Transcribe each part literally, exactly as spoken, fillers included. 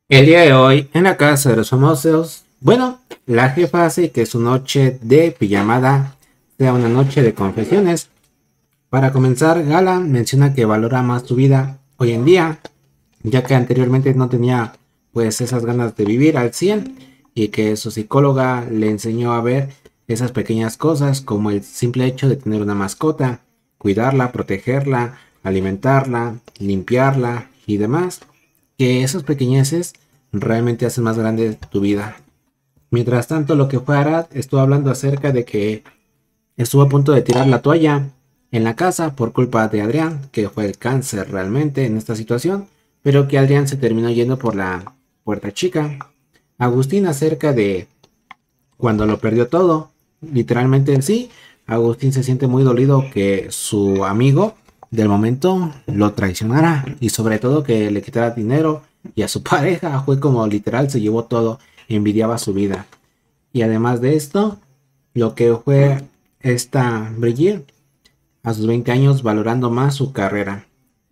El día de hoy, en la casa de los famosos, bueno, la jefa hace que su noche de pijamada sea una noche de confesiones. Para comenzar, Gala menciona que valora más su vida hoy en día, ya que anteriormente no tenía pues esas ganas de vivir al cien y que su psicóloga le enseñó a ver esas pequeñas cosas como el simple hecho de tener una mascota, cuidarla, protegerla, alimentarla, limpiarla y demás, que esas pequeñeces realmente hacen más grande tu vida. Mientras tanto, lo que fue Arad estuvo hablando acerca de que estuvo a punto de tirar la toalla en la casa por culpa de Adrián, que fue el cáncer realmente en esta situación, pero que Adrián se terminó yendo por la puerta chica. Agustín acerca de cuando lo perdió todo, literalmente en sí, Agustín se siente muy dolido que su amigo del momento lo traicionara y sobre todo que le quitara dinero y a su pareja fue como literal se llevó todo, envidiaba su vida. Y además de esto, lo que fue esta Brigitte a sus veinte años valorando más su carrera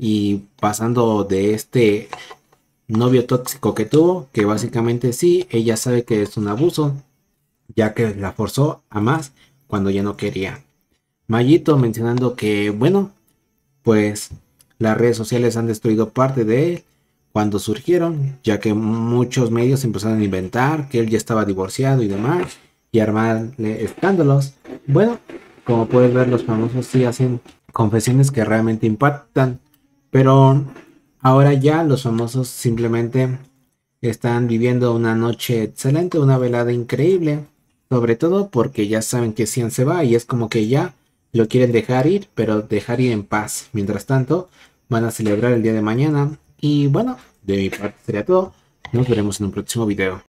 y pasando de este novio tóxico que tuvo, que básicamente sí, ella sabe que es un abuso, ya que la forzó a más cuando ya no quería. Mayito mencionando que, bueno, pues las redes sociales han destruido parte de él cuando surgieron, ya que muchos medios empezaron a inventar que él ya estaba divorciado y demás, y armarle escándalos. Bueno, como puedes ver, los famosos sí hacen confesiones que realmente impactan, pero ahora ya los famosos simplemente están viviendo una noche excelente, una velada increíble, sobre todo porque ya saben que Cian se va y es como que ya lo quieren dejar ir, pero dejar ir en paz. Mientras tanto, van a celebrar el día de mañana. Y bueno, de mi parte sería todo. Nos veremos en un próximo video.